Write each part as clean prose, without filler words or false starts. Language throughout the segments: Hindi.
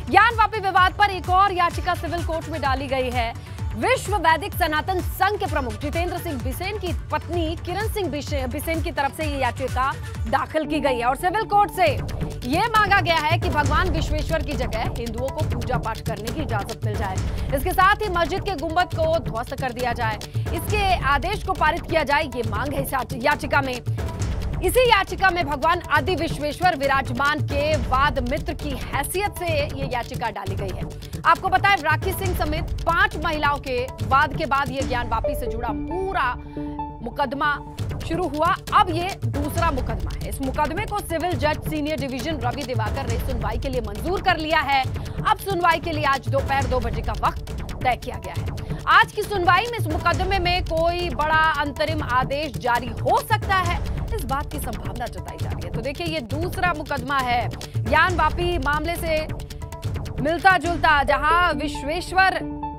ज्ञानवापी विवाद पर एक और याचिका सिविल कोर्ट में डाली गई है। विश्व वैदिक सनातन संघ के प्रमुख जितेंद्र सिंह बिसेन की पत्नी किरण सिंह बिसेन की तरफ से ये याचिका दाखिल की गई है और सिविल कोर्ट से ये मांगा गया है कि भगवान विश्वेश्वर की जगह हिंदुओं को पूजा पाठ करने की इजाजत मिल जाए। इसके साथ ही मस्जिद के गुंबद को ध्वस्त कर दिया जाए, इसके आदेश को पारित किया जाए, ये मांग है इस याचिका में। इसी याचिका में भगवान आदि विश्वेश्वर विराजमान के वाद मित्र की हैसियत से ये याचिका डाली गई है। आपको पता है राखी सिंह समेत 5 महिलाओं के वाद के बाद ये ज्ञानवापी से जुड़ा पूरा मुकदमा शुरू हुआ। अब ये दूसरा मुकदमा है। इस मुकदमे को सिविल जज सीनियर डिवीजन रवि दिवाकर ने सुनवाई के लिए मंजूर कर लिया है। अब सुनवाई के लिए आज दोपहर 2 बजे का वक्त तय किया गया है। आज की सुनवाई में इस मुकदमे में कोई बड़ा अंतरिम आदेश जारी हो सकता है, इस बात की संभावना जताई जा रही है। तो देखिए ये दूसरा मुकदमा है ज्ञानवापी मामले से मिलता जुलता, जहां विश्वेश्वर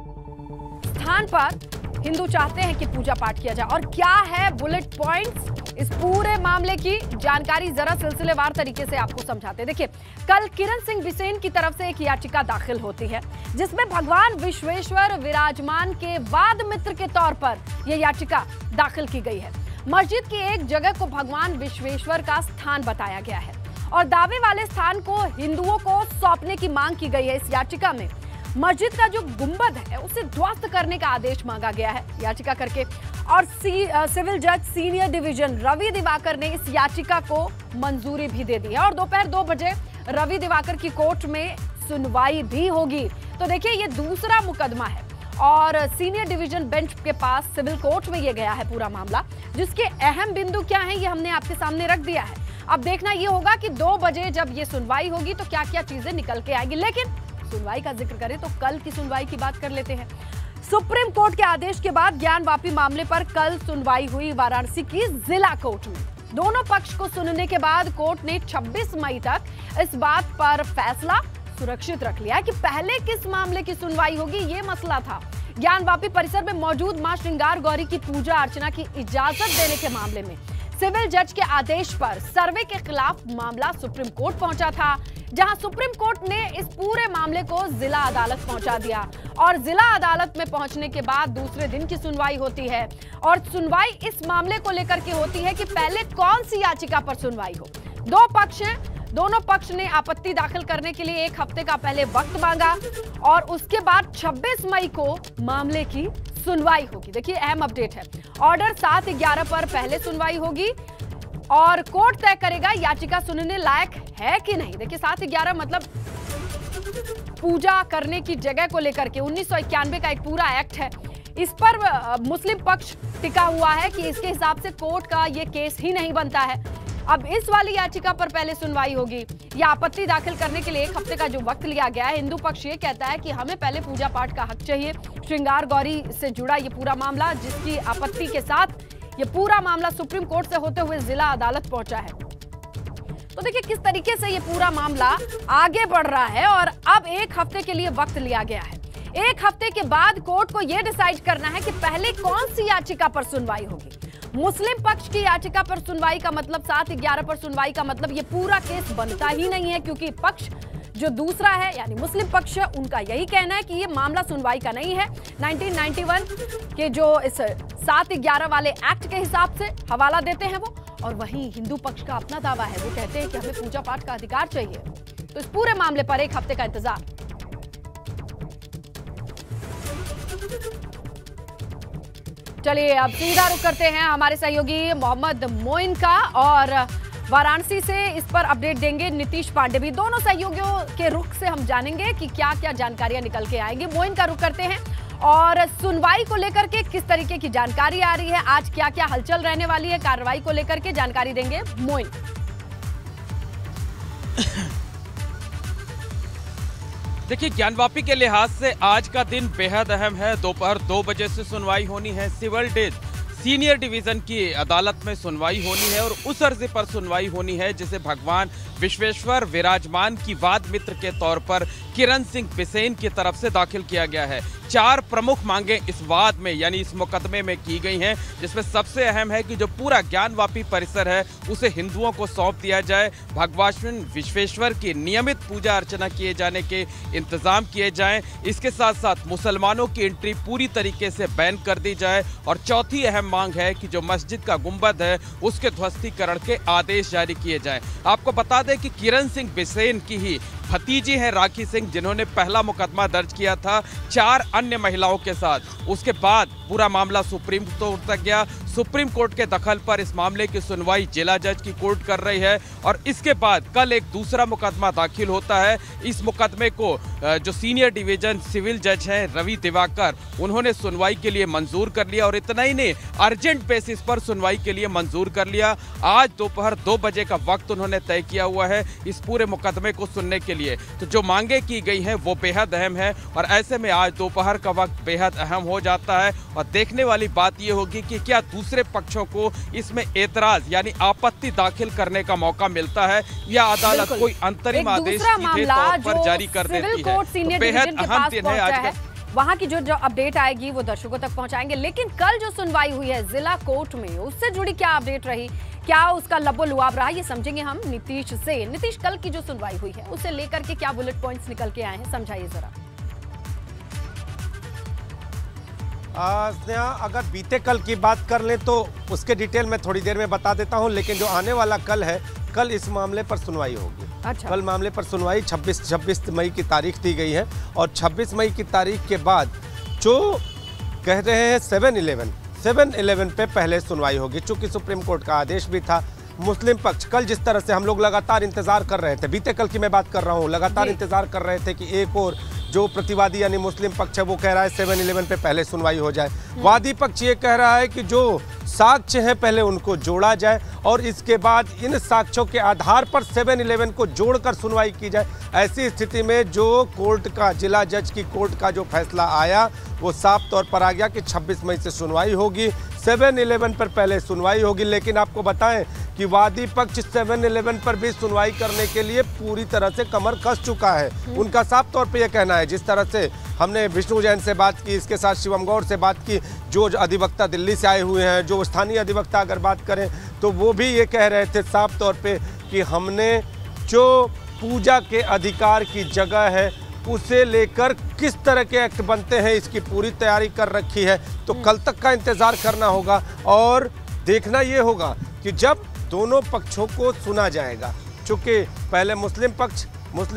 स्थान पर हिंदू चाहते हैं कि पूजा पाठ किया जाए। और क्या है बुलेट पॉइंट्स इस पूरे मामले की जानकारी जरा सिलसिलेवार तरीके से आपको समझाते हैं। देखिए कल किरण सिंह बिसेन की तरफ से एक याचिका दाखिल होती है जिसमें भगवान विश्वेश्वर विराजमान के वाद मित्र के तौर पर यह याचिका दाखिल की गई है। मस्जिद की एक जगह को भगवान विश्वेश्वर का स्थान बताया गया है और दावे वाले स्थान को हिंदुओं को सौंपने की मांग की गई है। इस याचिका में मस्जिद का जो गुंबद है उसे ध्वस्त करने का आदेश मांगा गया है याचिका करके और सिविल जज सीनियर डिवीजन रवि दिवाकर ने इस याचिका को मंजूरी भी दे दी है और दोपहर 2 बजे रवि दिवाकर की कोर्ट में सुनवाई भी होगी। तो देखिए ये दूसरा मुकदमा है और सीनियर डिवीजन बेंच के पास सिविल कोर्ट में ये गया है पूरा मामला, जिसके अहम बिंदु क्या है ये हमने आपके सामने रख दिया है। अब देखना ये होगा कि 2 बजे जब ये सुनवाई होगी तो क्या क्या चीजें निकल के आएगी। लेकिन सुनवाई का जिक्र करें तो कल की सुनवाई की बात कर लेते हैं। सुप्रीम कोर्ट के आदेश के बाद ज्ञानवापी मामले पर कल सुनवाई हुई वाराणसी की जिला कोर्ट में। दोनों पक्ष को सुनने के बाद कोर्ट ने 26 मई तक इस बात पर फैसला सुरक्षित रख लिया कि पहले किस मामले की सुनवाई होगी, ये मसला था। ज्ञानवापी परिसर में मौजूद मां श्रृंगार गौरी की पूजा अर्चना की इजाजत देने के मामले में सिविल जज के आदेश पर सर्वे के खिलाफ मामला सुप्रीम कोर्ट पहुंचा था, जहां सुप्रीम कोर्ट ने इस पूरे मामले को जिला अदालत पहुंचा दिया और जिला अदालत में पहुंचने के बाद दूसरे दिन की सुनवाई होती है और सुनवाई इस मामले को लेकर के होती है कि पहले कौन सी याचिका पर सुनवाई हो। दोनों पक्ष ने आपत्ति दाखिल करने के लिए 1 हफ्ते का पहले वक्त मांगा और उसके बाद 26 मई को मामले की सुनवाई होगी। देखिए अहम अपडेट है, ऑर्डर 7/11 पर पहले सुनवाई होगी और कोर्ट तय करेगा याचिका सुनने लायक है कि नहीं। देखिए 7/11 मतलब पूजा करने की जगह को लेकर के 1991 का एक पूरा एक्ट है। इस पर मुस्लिम पक्ष टिका हुआ है कि इसके हिसाब से कोर्ट का ये केस ही नहीं बनता है। अब इस वाली याचिका पर पहले सुनवाई होगी या आपत्ति दाखिल करने के लिए 1 हफ्ते का जो वक्त लिया गया है। हिंदू पक्ष ये कहता है कि हमें पहले पूजा पाठ का हक चाहिए। श्रृंगार गौरी से जुड़ा ये पूरा मामला, जिसकी आपत्ति के साथ ये पूरा मामला सुप्रीम कोर्ट से होते हुए जिला अदालत पहुंचा है। तो देखिए किस तरीके से ये पूरा मामला आगे बढ़ रहा है और अब 1 हफ्ते के लिए वक्त लिया गया है। 1 हफ्ते के बाद कोर्ट को यह डिसाइड करना है कि पहले कौन सी याचिका पर सुनवाई होगी। मुस्लिम पक्ष की याचिका पर सुनवाई का मतलब 7/11 पर सुनवाई का मतलब ये पूरा केस बनता ही नहीं है, क्योंकि पक्ष जो दूसरा है यानी मुस्लिम पक्ष, उनका यही कहना है कि ये मामला सुनवाई का नहीं है। 1991 के जो इस 7/11 वाले एक्ट के हिसाब से हवाला देते हैं वो, और वहीं हिंदू पक्ष का अपना दावा है, वो कहते हैं कि हमें पूजा पाठ का अधिकार चाहिए। तो इस पूरे मामले पर 1 हफ्ते का इंतजार। चलिए अब सीधा रुख करते हैं हमारे सहयोगी मोहम्मद मोइन का और वाराणसी से इस पर अपडेट देंगे नीतीश पांडे भी। दोनों सहयोगियों के रुख से हम जानेंगे कि क्या क्या जानकारियां निकल के आएंगी। मोइन का रुख करते हैं और सुनवाई को लेकर के किस तरीके की जानकारी आ रही है, आज क्या क्या हलचल रहने वाली है, कार्रवाई को लेकर के जानकारी देंगे मोइन। देखिए ज्ञानवापी के लिहाज से आज का दिन बेहद अहम है। दोपहर 2 बजे से सुनवाई होनी है। सिविल जज सीनियर डिवीजन की अदालत में सुनवाई होनी है और उस अर्जी पर सुनवाई होनी है जिसे भगवान विश्वेश्वर विराजमान की वाद मित्र के तौर पर किरण सिंह बिसेन की तरफ से दाखिल किया गया है। 4 प्रमुख मांगे इस वाद में यानी इस मुकदमे में की गई हैं, जिसमें सबसे अहम है कि जो पूरा ज्ञानवापी परिसर है उसे हिंदुओं को सौंप दिया जाए, भगवान विश्वेश्वर की नियमित पूजा अर्चना किए जाने के इंतजाम किए जाएं, इसके साथ साथ मुसलमानों की एंट्री पूरी तरीके से बैन कर दी जाए और चौथी अहम मांग है कि जो मस्जिद का गुंबद है उसके ध्वस्तीकरण के आदेश जारी किए जाएं। आपको बता दें कि किरण सिंह बिसेन की ही भतीजी है राखी सिंह, जिन्होंने पहला मुकदमा दर्ज किया था 4 अन्य महिलाओं के साथ। उसके बाद पूरा मामला सुप्रीम कोर्ट तक गया। सुप्रीम कोर्ट के दखल पर इस मामले की सुनवाई जिला जज की कोर्ट कर रही है और इसके बाद कल एक दूसरा मुकदमा दाखिल होता है। इस मुकदमे को जो सीनियर डिवीजन सिविल जज हैं रवि दिवाकर, उन्होंने सुनवाई के लिए मंजूर कर लिया और इतना ही नहीं, अर्जेंट बेसिस पर सुनवाई के लिए मंजूर कर लिया। आज दोपहर 2 बजे का वक्त उन्होंने तय किया हुआ है इस पूरे मुकदमे को सुनने के लिए। तो जो मांगे की गई हैं वो बेहद अहम है और ऐसे में आज दोपहर का वक्त बेहद अहम हो जाता है और देखने वाली बात ये होगी कि क्या दूसरे पक्षों को इसमें एतराज यानी आपत्ति दाखिल करने का मौका मिलता है या अदालत कोई अंतरिम आदेश सीधे तौर पर जारी कर देती है। तो बेहद अहम दिन है आज का। वहां की जो अपडेट आएगी वो दर्शकों तक पहुंचाएंगे। लेकिन कल जो सुनवाई हुई है जिला कोर्ट में, उससे जुड़ी क्या अपडेट रही, क्या उसका लबो-लुआब रहा, ये समझेंगे हम नीतीश से। नीतीश, कल की जो सुनवाई हुई है उसे लेकर के क्या बुलेट पॉइंट्स निकल के आए हैं, समझाइए जरा। स्नेहा, अगर बीते कल की बात कर लें तो उसके डिटेल में थोड़ी देर में बता देता हूं, लेकिन जो आने वाला कल है, कल इस मामले पर सुनवाई होगी। अच्छा। कल मामले पर सुनवाई 26 मई की तारीख दी गई है और 26 मई की तारीख के बाद जो कह रहे हैं 7-11 पे पहले सुनवाई होगी, चूंकि सुप्रीम कोर्ट का आदेश भी था। मुस्लिम पक्ष कल जिस तरह से हम लोग लगातार इंतजार कर रहे थे, बीते कल की मैं बात कर रहा हूँ, लगातार इंतजार कर रहे थे कि एक और जो प्रतिवादी यानी मुस्लिम पक्ष है वो कह रहा है 7-11 पे पहले सुनवाई हो जाए। वादी पक्ष ये कह रहा है कि जो साक्ष्य है पहले उनको जोड़ा जाए और इसके बाद इन साक्ष्यों के आधार पर 7-11 को जोड़कर सुनवाई की जाए। ऐसी स्थिति में जो कोर्ट का जिला जज की कोर्ट का जो फैसला आया वो साफ तौर पर आ गया कि 26 मई से सुनवाई होगी, 7-11 पर पहले सुनवाई होगी। लेकिन आपको बताएं कि वादी पक्ष 7-11 पर भी सुनवाई करने के लिए पूरी तरह से कमर कस चुका है। उनका साफ तौर पे ये कहना है, जिस तरह से हमने विष्णु जैन से बात की, इसके साथ शिवम गौड़ से बात की, जो अधिवक्ता दिल्ली से आए हुए हैं, जो स्थानीय अधिवक्ता अगर बात करें तो वो भी ये कह रहे थे साफ तौर पे कि हमने जो पूजा के अधिकार की जगह है उसे लेकर किस तरह के एक्ट बनते हैं इसकी पूरी तैयारी कर रखी है। तो कल तक का इंतज़ार करना होगा और देखना ये होगा कि जब दोनों पक्षों को सुना जाएगा, चूँकि पहले मुस्लिम पक्ष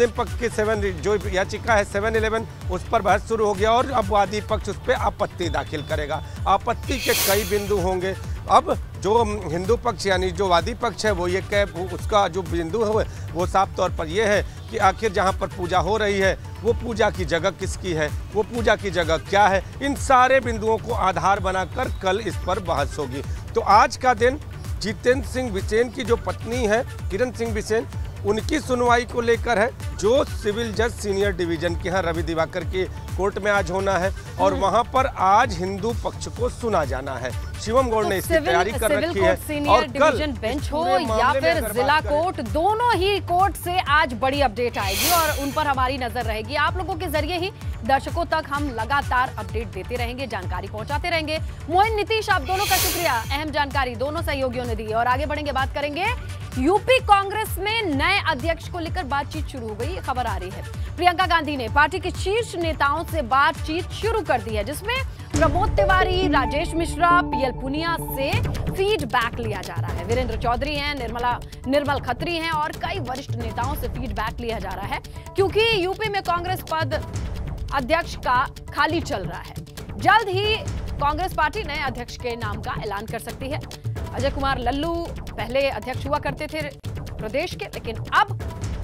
की 7 जो याचिका है 7-11 उस पर बहस शुरू हो गया और अब वादी पक्ष उस पर आपत्ति दाखिल करेगा। आपत्ति के कई बिंदु होंगे। अब जो हिंदू पक्ष यानी जो वादी पक्ष है वो ये उसका जो बिंदु है वो साफ तौर पर ये है कि आखिर जहाँ पर पूजा हो रही है वो पूजा की जगह किसकी है, वो पूजा की जगह क्या है, इन सारे बिंदुओं को आधार बनाकर कल इस पर बहस होगी। तो आज का दिन जितेंद्र सिंह बिसेन की जो पत्नी है किरण सिंह बिसेन, उनकी सुनवाई को लेकर है, जो सिविल जज सीनियर डिवीजन के हैं रवि दिवाकर की कोर्ट में आज होना है और वहां पर आज हिंदू पक्ष को सुना जाना है। शिवम गौड़ ने इसकी तैयारी कर रखी है और डिवीजन बेंच हो या फिर जिला कोर्ट, दोनों ही कोर्ट से आज बड़ी अपडेट आएगी और उन पर हमारी नजर रहेगी। आप लोगों के जरिए ही दर्शकों तक हम लगातार अपडेट देते रहेंगे, जानकारी पहुंचाते रहेंगे। मोइन, नीतीश, आप दोनों का शुक्रिया, अहम जानकारी दोनों सहयोगियों ने दी। और आगे बढ़ेंगे, बात करेंगे यूपी कांग्रेस में नए अध्यक्ष को लेकर बातचीत शुरू हो गई, खबर आ रही है। प्रियंका गांधी ने पार्टी के शीर्ष नेताओं से बातचीत शुरू कर दी है, जिसमें प्रमोद तिवारी, राजेश मिश्रा, पीएल पुनिया से फीडबैक लिया जा रहा है। वीरेंद्र चौधरी हैं, निर्मल खत्री हैं और कई वरिष्ठ नेताओं से फीडबैक लिया जा रहा है, क्योंकि यूपी में कांग्रेस पद अध्यक्ष का खाली चल रहा है। जल्द ही कांग्रेस पार्टी नए अध्यक्ष के नाम का ऐलान कर सकती है। अजय कुमार लल्लू पहले अध्यक्ष हुआ करते थे प्रदेश के, लेकिन अब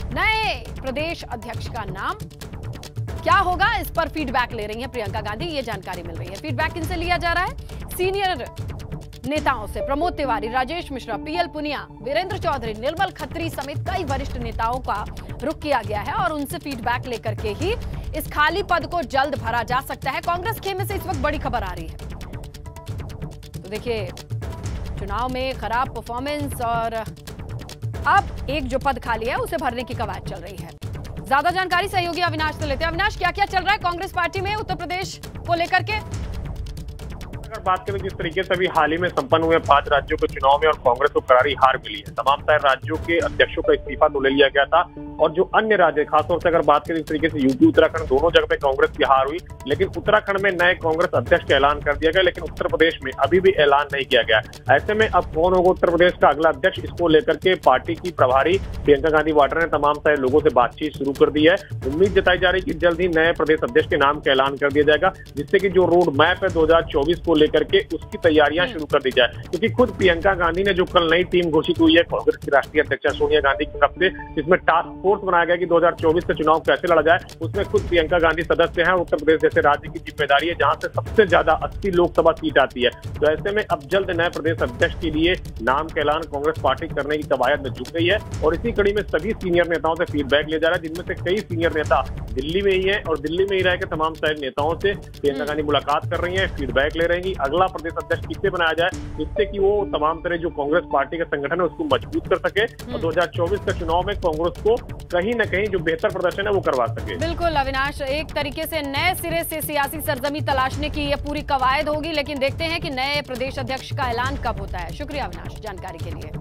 नए प्रदेश अध्यक्ष का नाम क्या होगा, इस पर फीडबैक ले रही हैं प्रियंका गांधी, ये जानकारी मिल रही है। फीडबैक किनसे लिया जा रहा है? सीनियर नेताओं से। प्रमोद तिवारी, राजेश मिश्रा, पीएल पुनिया, वीरेंद्र चौधरी, निर्मल खत्री समेत कई वरिष्ठ नेताओं का रुख किया गया है और उनसे फीडबैक लेकर के ही इस खाली पद को जल्द भरा जा सकता है। कांग्रेस खेमे से इस वक्त बड़ी खबर आ रही है। तो देखिए, चुनाव में खराब परफॉर्मेंस और अब एक जो पद खाली है उसे भरने की कवायद चल रही है। ज्यादा जानकारी सहयोगी अविनाश से लेते हैं। अविनाश, क्या क्या चल रहा है कांग्रेस पार्टी में उत्तर प्रदेश को लेकर के? अगर बात करें जिस तरीके से अभी हाल ही में संपन्न हुए 5 राज्यों के चुनाव में और कांग्रेस को करारी हार मिली है, तमाम सारे राज्यों के अध्यक्षों का इस्तीफा तो ले लिया गया था और जो अन्य राज्य, खासतौर से अगर बात करें इस तरीके से यूपी उत्तराखंड दोनों जगह पे कांग्रेस की हार हुई, लेकिन उत्तराखंड में नए कांग्रेस अध्यक्ष का ऐलान कर दिया गया, लेकिन उत्तर प्रदेश में अभी भी ऐलान नहीं किया गया। ऐसे में अब कौन होगा उत्तर प्रदेश का अगला अध्यक्ष, इसको लेकर के पार्टी की प्रभारी प्रियंका गांधी वाड्रा ने तमाम सारे लोगों से बातचीत शुरू कर दी है। उम्मीद जताई जा रही है कि जल्द ही नए प्रदेश अध्यक्ष के नाम का ऐलान कर दिया जाएगा, जिससे कि जो रोड मैप है 2024 को लेकर के उसकी तैयारियां शुरू कर दी जाए। क्योंकि खुद प्रियंका गांधी ने जो कल नई टीम घोषित हुई है कांग्रेस की राष्ट्रीय अध्यक्ष सोनिया गांधी की तरफ से, जिसमें टास्क फोर्स बनाया गया कि 2024 से चुनाव कैसे लड़ा जाए, उसमें खुद प्रियंका गांधी सदस्य हैं। उत्तर प्रदेश जैसे राज्य की जिम्मेदारी है जहां से सबसे ज्यादा 80 लोकसभा सीट आती है। तो ऐसे में अब जल्द नए प्रदेश अध्यक्ष के लिए नाम का ऐलान कांग्रेस पार्टी करने की कवायद में जुट गई है और इसी कड़ी में सभी सीनियर नेताओं से फीडबैक लिया जा रहा है, जिनमें से कई सीनियर नेता दिल्ली में ही है और दिल्ली में ही रह के तमाम सारे नेताओं से प्रियंका गांधी मुलाकात कर रही है, फीडबैक ले रही है। अगला प्रदेश अध्यक्ष किससे बनाया जाए, जिससे कि वो तमाम तरह जो कांग्रेस पार्टी का संगठन है उसको मजबूत कर सके और 2024 के चुनाव में कांग्रेस को कहीं न कहीं जो बेहतर प्रदर्शन है वो करवा सके। बिल्कुल अविनाश, एक तरीके से नए सिरे से सियासी सरजमी तलाशने की ये पूरी कवायद होगी, लेकिन देखते हैं कि नए प्रदेश अध्यक्ष का ऐलान कब होता है। शुक्रिया अविनाश जानकारी के लिए।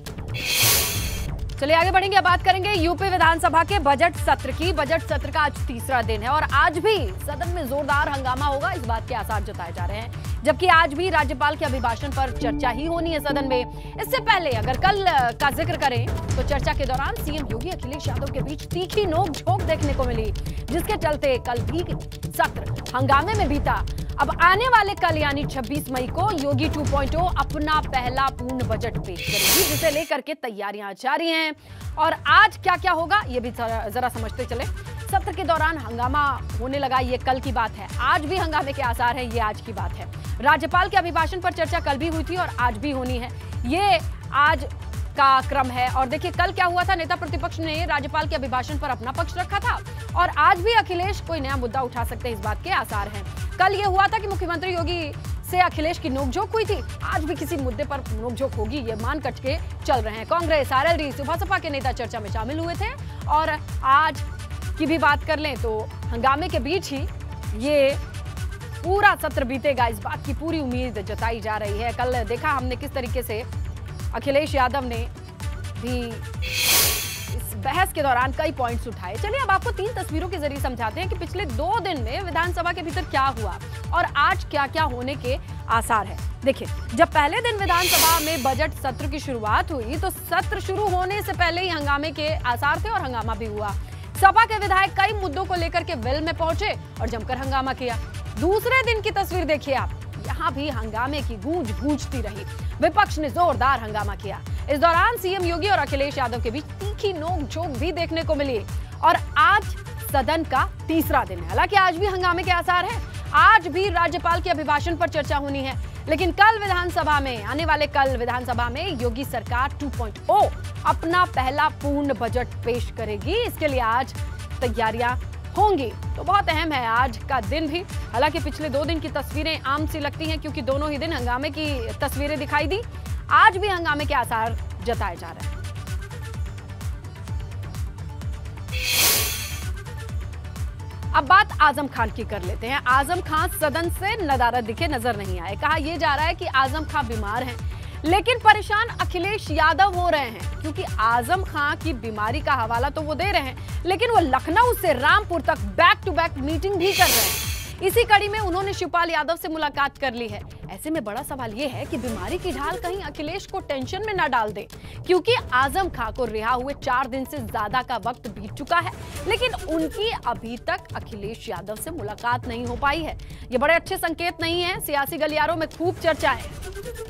चलिए आगे बढ़ेंगे, बात करेंगे यूपी विधानसभा के बजट सत्र की। बजट सत्र का आज तीसरा दिन है और आज भी सदन में जोरदार हंगामा होगा, इस बात के आसार जताए जा रहे हैं। जबकि आज भी राज्यपाल के अभिभाषण पर चर्चा ही होनी है सदन में। इससे पहले अगर कल का जिक्र करें तो चर्चा के दौरान सीएम योगी अखिलेश यादव के बीच तीखी नोक-झोंक देखने को मिली, जिसके चलते कल भी सत्र हंगामे में बीता। अब आने वाले कल यानी 26 मई को योगी 2.0 अपना पहला पूर्ण बजट पेश करेगी, जिसे लेकर के तैयारियां जारी हैं। और आज क्या क्या होगा ये भी जरा समझते चले। सत्र के दौरान हंगामा होने लगा, ये कल की बात है। आज भी हंगामे के आसार है, ये आज की बात है। राज्यपाल के अभिभाषण पर चर्चा कल भी हुई थी और आज भी होनी है, ये आज का क्रम है। और देखिए कल क्या हुआ था, नेता प्रतिपक्ष ने राज्यपाल के अभिभाषण पर अपना पक्ष रखा था और आज भी अखिलेश कोई नया मुद्दा उठा सकते हैं, इस बात के आसार हैं। कल ये हुआ था कि मुख्यमंत्री योगी से अखिलेश की नोकझोंक हुई थी, आज भी किसी मुद्दे पर नोकझोंक होगी, ये मान कट के चल रहे हैं। कांग्रेस, आरएलडी, सुभासपा के नेता चर्चा में शामिल हुए थे और आज की भी बात कर लें तो हंगामे के बीच ही ये पूरा सत्र बीतेगा, इस बात की पूरी उम्मीद जताई जा रही है। कल देखा हमने किस तरीके से अखिलेश यादव ने भी इस बहस के दौरान कई पॉइंट्स उठाए। चलिए अब आपको 3 तस्वीरों के जरिए समझाते हैं कि पिछले 2 दिन में विधानसभा के भीतर क्या हुआ और आज क्या क्या होने के आसार है। देखिए, जब पहले दिन विधानसभा में बजट सत्र की शुरुआत हुई तो सत्र शुरू होने से पहले ही हंगामे के आसार थे और हंगामा भी हुआ। सपा के विधायक कई मुद्दों को लेकर के वेल में पहुंचे और जमकर हंगामा किया। दूसरे दिन की तस्वीर देखिए आप, यहाँ भी हंगामे की गूंज गूंजती रही। विपक्ष ने जोरदार हंगामा किया। इस दौरान सीएम योगी और अखिलेश यादव के बीच तीखी नोक-झोंक भी देखने को मिली और आज सदन का तीसरा दिन है। हालांकि आज भी हंगामे के आसार हैं, आज भी राज्यपाल के अभिभाषण पर चर्चा होनी है, लेकिन कल विधानसभा में, आने वाले कल विधानसभा में योगी सरकार 2.0 अपना पहला पूर्ण बजट पेश करेगी। इसके लिए आज तैयारियां होंगी, तो बहुत अहम है आज का दिन भी। हालांकि पिछले 2 दिन की तस्वीरें आम सी लगती हैं क्योंकि दोनों ही दिन हंगामे की तस्वीरें दिखाई दी। आज भी हंगामे के आसार जताए जा रहे हैं। अब बात आजम खान की कर लेते हैं। आजम खान सदन से नदारद दिखे नजर नहीं आए। कहा यह जा रहा है कि आजम खान बीमार हैं, लेकिन परेशान अखिलेश यादव हो रहे हैं क्योंकि आजम खान की बीमारी का हवाला तो वो दे रहे हैं, लेकिन वो लखनऊ से रामपुर तक बैक टू बैक मीटिंग भी कर रहे हैं। इसी कड़ी में उन्होंने शिवपाल यादव से मुलाकात कर ली है। ऐसे में बड़ा सवाल यह है कि बीमारी की ढाल कहीं अखिलेश को टेंशन में न डाल दे, क्योंकि आजम खान को रिहा हुए 4 दिन से ज्यादा का वक्त बीत चुका है, लेकिन उनकी अभी तक अखिलेश यादव से मुलाकात नहीं हो पाई है। ये बड़े अच्छे संकेत नहीं है। सियासी गलियारों में खूब चर्चा है।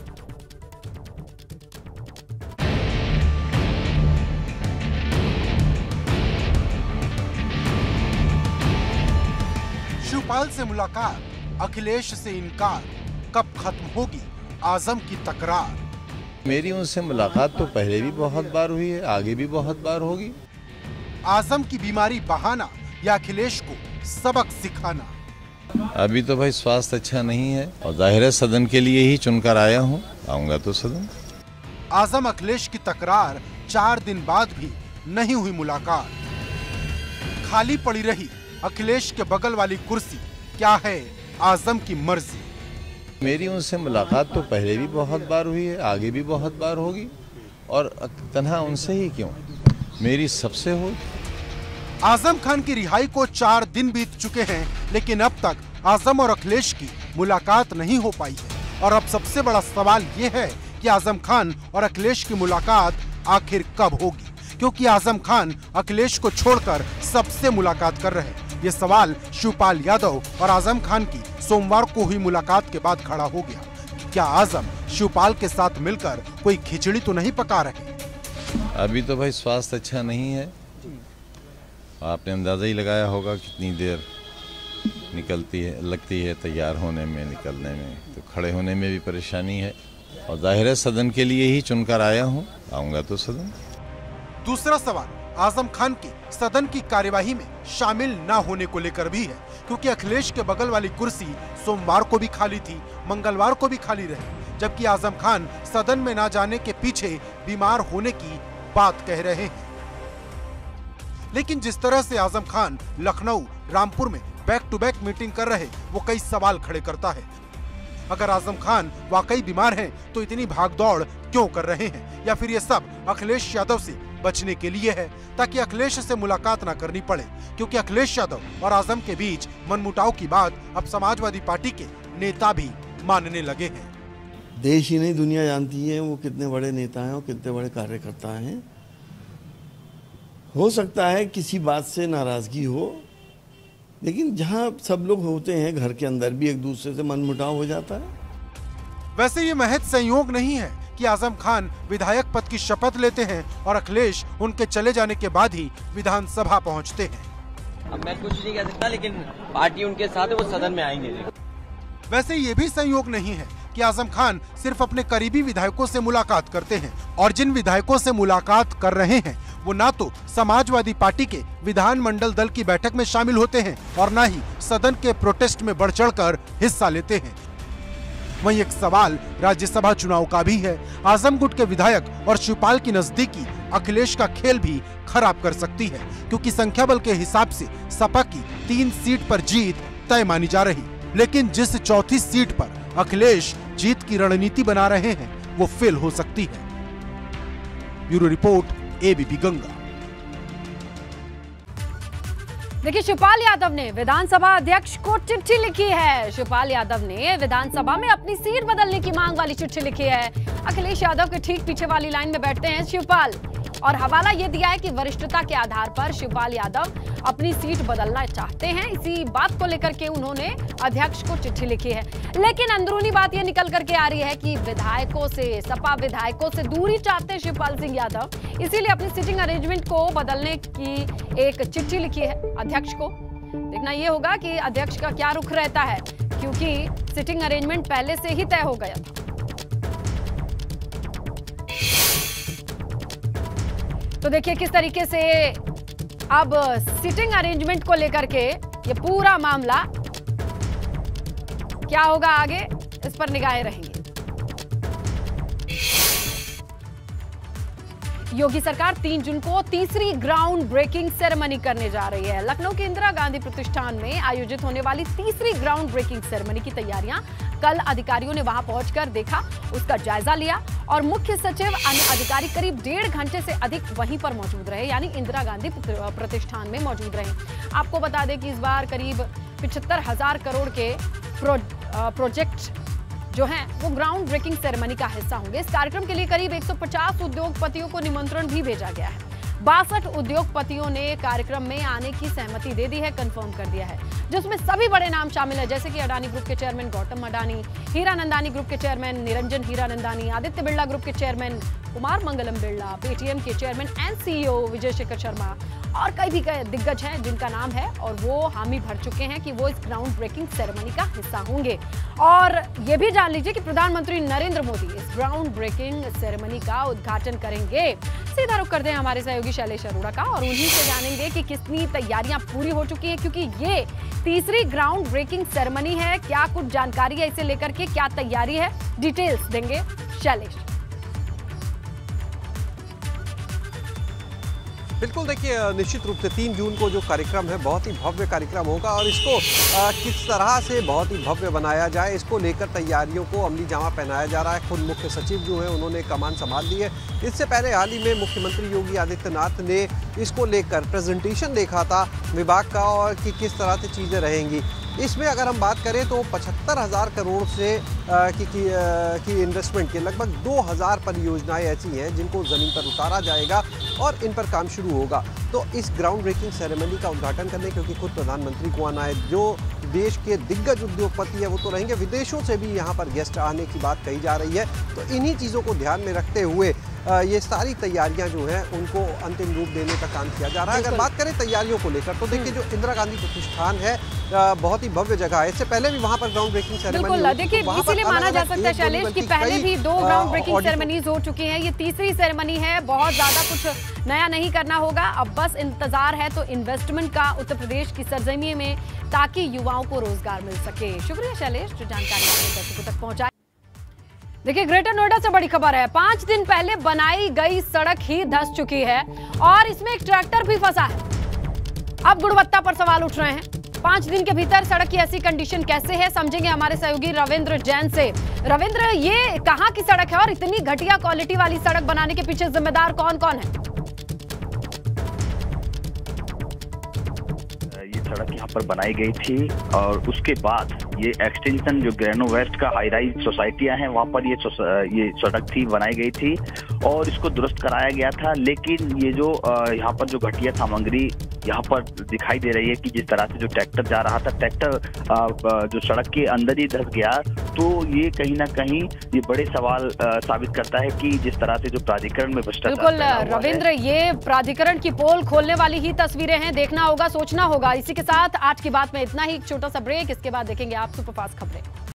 शिवपाल से मुलाकात, अखिलेश से इनकार, कब खत्म होगी आजम की तकरार। मेरी उनसे मुलाकात तो पहले भी बहुत बार हुई है, आगे भी बहुत बार होगी। आजम की बीमारी बहाना या अखिलेश को सबक सिखाना। अभी तो भाई स्वास्थ्य अच्छा नहीं है और जाहिर है सदन के लिए ही चुनकर आया हूँ, आऊंगा तो सदन। आजम अखिलेश की तकरार 4 दिन बाद भी नहीं हुई मुलाकात। खाली पड़ी रही अखिलेश के बगल वाली कुर्सी, क्या है आजम की मर्जी? मेरी उनसे मुलाकात तो पहले भी बहुत बार हुई है, आगे भी बहुत बार होगी, और तन्हा उनसे ही क्यों, मेरी सबसे होगी। आजम खान की रिहाई को 4 दिन बीत चुके हैं, लेकिन अब तक आजम और अखिलेश की मुलाकात नहीं हो पाई है। और अब सबसे बड़ा सवाल ये है कि आजम खान और अखिलेश की मुलाकात आखिर कब होगी, क्योंकि आजम खान अखिलेश को छोड़कर सबसे मुलाकात कर रहे हैं। ये सवाल शिवपाल यादव और आजम खान की सोमवार को हुई मुलाकात के बाद खड़ा हो गया। क्या आजम शिवपाल के साथ मिलकर कोई खिचड़ी तो नहीं पका रहे? अभी तो भाई स्वास्थ्य अच्छा नहीं है, आपने अंदाजा ही लगाया होगा कितनी देर लगती है तैयार होने में, निकलने में, तो खड़े होने में भी परेशानी है। और जाहिर है सदन के लिए ही चुनकर आया हूँ, आऊँगा तो सदन। दूसरा सवाल आजम खान के सदन की कार्यवाही में शामिल न होने को लेकर भी है, क्योंकि अखिलेश के बगल वाली कुर्सी सोमवार को भी खाली थी, मंगलवार को भी खाली रही, जबकि आजम खान सदन में न जाने के पीछे बीमार होने की बात कह रहे हैं। लेकिन जिस तरह से आजम खान लखनऊ, रामपुर में बैक टू बैक मीटिंग कर रहे, वो कई सवाल खड़े करता है। अगर आजम खान वाकई बीमार हैं, तो इतनी भागदौड़ क्यों कर रहे हैं? या फिर ये सब अखिलेश यादव से बचने के लिए है, ताकि अखिलेश से मुलाकात ना करनी पड़े? क्योंकि अखिलेश यादव और आजम के बीच मनमुटाव की बात अब समाजवादी पार्टी के नेता भी मानने लगे हैं। देश ही नहीं दुनिया जानती है वो कितने बड़े नेता हैं और कितने बड़े कार्यकर्ता हैं। हो सकता है किसी बात से नाराजगी हो, लेकिन जहां सब लोग होते हैं घर के अंदर भी एक दूसरे से मनमुटाव हो जाता है। वैसे ये महज संयोग नहीं है कि आजम खान विधायक पद की शपथ लेते हैं और अखिलेश उनके चले जाने के बाद ही विधानसभा पहुंचते हैं। अब मैं कुछ नहीं कह सकता, लेकिन पार्टी उनके साथ है, वो सदन में आएंगे। वैसे ये भी संयोग नहीं है कि आजम खान सिर्फ अपने करीबी विधायकों से मुलाकात करते हैं, और जिन विधायकों से मुलाकात कर रहे हैं वो ना तो समाजवादी पार्टी के विधानमंडल दल की बैठक में शामिल होते हैं और ना ही सदन के प्रोटेस्ट में बढ़ चढ़कर हिस्सा लेते हैं। वहीं एक सवाल राज्यसभा चुनाव का भी है। आजम गुट के विधायक और शिवपाल की नजदीकी अखिलेश का खेल भी खराब कर सकती है, क्योंकि संख्या बल के हिसाब से सपा की 3 सीट पर जीत तय मानी जा रही, लेकिन जिस चौथी सीट पर अखिलेश जीत की रणनीति बना रहे हैं वो फेल हो सकती है। Bureau report, ABP Ganga. देखिए, शिवपाल यादव ने विधानसभा अध्यक्ष को चिट्ठी लिखी है। शिवपाल यादव ने विधानसभा में अपनी सीट बदलने की मांग वाली चिट्ठी लिखी है। अखिलेश यादव के ठीक पीछे वाली लाइन में बैठते हैं शिवपाल, और हवाला ये दिया है कि वरिष्ठता के आधार पर शिवपाल यादव अपनी सीट बदलना चाहते हैं। इसी बात को लेकर के उन्होंने अध्यक्ष को चिट्ठी लिखी है। लेकिन अंदरूनी बात ये निकल करके आ रही है कि विधायकों से, सपा विधायकों से दूरी चाहते हैं शिवपाल सिंह यादव, इसीलिए अपनी सिटिंग अरेंजमेंट को बदलने की एक चिट्ठी लिखी है अध्यक्ष को। देखना ये होगा कि अध्यक्ष का क्या रुख रहता है, क्योंकि सिटिंग अरेंजमेंट पहले से ही तय हो गया था। तो देखिए किस तरीके से अब सिटिंग अरेंजमेंट को लेकर के ये पूरा मामला क्या होगा आगे, इस पर निगाहें रहेंगी। योगी सरकार 3 जून को तीसरी ग्राउंड ब्रेकिंग सेरेमनी करने जा रही है। लखनऊ के इंदिरा गांधी प्रतिष्ठान में आयोजित होने वाली तीसरी ग्राउंड ब्रेकिंग सेरेमनी की तैयारियां कल अधिकारियों ने वहां पहुंचकर देखा, उसका जायजा लिया, और मुख्य सचिव अन्य अधिकारी करीब 1.5 घंटे से अधिक वहीं पर मौजूद रहे, यानी इंदिरा गांधी प्रतिष्ठान में मौजूद रहे। आपको बता दें कि इस बार करीब 75,000 करोड़ के प्रोजेक्ट जो हैं वो ग्राउंड ब्रेकिंग सेरेमनी का हिस्सा होंगे। इस कार्यक्रम के लिए करीब 150 उद्योगपतियों को निमंत्रण भी भेजा गया है। 62 उद्योगपतियों ने कार्यक्रम में आने की सहमति दे दी है, कंफर्म कर दिया है, जिसमें सभी बड़े नाम शामिल है, जैसे कि अडानी ग्रुप के चेयरमैन गौतम अडानी, हीरानंदानी ग्रुप के चेयरमैन निरंजन हीरानंदानी, आदित्य बिरला ग्रुप के चेयरमैन कुमार मंगलम बिरला, पेटीएम के chairman and CEO Vijay Shekhar Sharma, और कई भी दिग्गज हैं जिनका नाम है और वो हामी भर चुके हैं कि वो इस ग्राउंड ब्रेकिंग सेरेमनी का हिस्सा होंगे। और ये भी जान लीजिए कि प्रधानमंत्री नरेंद्र मोदी इस ग्राउंड ब्रेकिंग सेरेमनी का उद्घाटन करेंगे। सीधा रुख करते हैं हमारे सहयोगी शैलेश अरोड़ा का, और उन्हीं से जानेंगे कि कितनी तैयारियां पूरी हो चुकी हैं, क्योंकि ये तीसरी ग्राउंड ब्रेकिंग सेरेमनी है। क्या कुछ जानकारी है इसे लेकर के, क्या तैयारी है, डिटेल्स देंगे शैलेश। बिल्कुल, देखिए निश्चित रूप से 3 जून को जो कार्यक्रम है बहुत ही भव्य कार्यक्रम होगा और इसको किस तरह से बहुत ही भव्य बनाया जाए, इसको लेकर तैयारियों को अमली जामा पहनाया जा रहा है। खुद मुख्य सचिव जो है उन्होंने कमान संभाल ली है। इससे पहले हाल ही में मुख्यमंत्री योगी आदित्यनाथ ने इसको लेकर प्रेजेंटेशन देखा था विभाग का और कि किस तरह से चीज़ें रहेंगी। इसमें अगर हम बात करें तो 75,000 करोड़ से की इन्वेस्टमेंट के लगभग 2,000 परियोजनाएं ऐसी हैं जिनको ज़मीन पर उतारा जाएगा और इन पर काम शुरू होगा। तो इस ग्राउंड ब्रेकिंग सेरेमनी का उद्घाटन करने, क्योंकि खुद प्रधानमंत्री को आना है, जो देश के दिग्गज उद्योगपति है वो तो रहेंगे, विदेशों से भी यहाँ पर गेस्ट आने की बात कही जा रही है। तो इन्हीं चीज़ों को ध्यान में रखते हुए ये सारी तैयारियां जो हैं उनको अंतिम रूप देने का काम किया जा रहा है। अगर बात करें तैयारियों को लेकर तो देखिए जो इंदिरा गांधी प्रतिष्ठान है बहुत ही भव्य जगह है। इससे पहले भी वहां पर ग्राउंड ब्रेकिंग सेरेमनी, देखिए इसीलिए माना जा सकता है शैलेश कि पहले भी 2 ग्राउंड ब्रेकिंग सेरेमनीज हो चुकी हैं, ये तीसरी सेरेमनी है। बहुत ज्यादा कुछ नया नहीं करना होगा, अब बस इंतजार है तो इन्वेस्टमेंट का उत्तर प्रदेश की सरजमी में, ताकि युवाओं को रोजगार मिल सके। शुक्रिया शैलेश जो जानकारी आपने दर्शकों तक पहुंचाई। देखिए ग्रेटर नोएडा से बड़ी खबर है। 5 दिन पहले बनाई गई सड़क ही धंस चुकी है और इसमें एक ट्रैक्टर भी फंसा है। अब गुणवत्ता पर सवाल उठ रहे हैं। 5 दिन के भीतर सड़क की ऐसी कंडीशन कैसे है, समझेंगे हमारे सहयोगी रविंद्र जैन से। रविंद्र, ये कहां की सड़क है और इतनी घटिया क्वालिटी वाली सड़क बनाने के पीछे जिम्मेदार कौन कौन है? सड़क यहाँ पर बनाई गई थी और उसके बाद ये एक्सटेंशन जो ग्रेनो वेस्ट का हाई राइज सोसाइटियां हैं वहाँ पर ये सड़क थी बनाई गई थी और इसको दुरुस्त कराया गया था। लेकिन ये जो यहाँ पर जो घटिया सामग्री यहाँ पर दिखाई दे रही है कि जिस तरह से जो ट्रैक्टर जा रहा था, ट्रैक्टर जो सड़क के अंदर ही धंस गया, तो ये कहीं ना कहीं ये बड़े सवाल साबित करता है कि जिस तरह से जो प्राधिकरण में भ्रष्टाचार। बिल्कुल रविंद्र, ये प्राधिकरण की पोल खोलने वाली ही तस्वीरें हैं, देखना होगा, सोचना होगा। इसी के साथ आज की बात में इतना ही, एक छोटा सा ब्रेक, इसके बाद देखेंगे आप सुपरफास्ट खबरें।